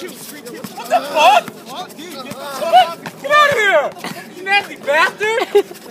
What the fuck? Get out of here! You nasty bastard!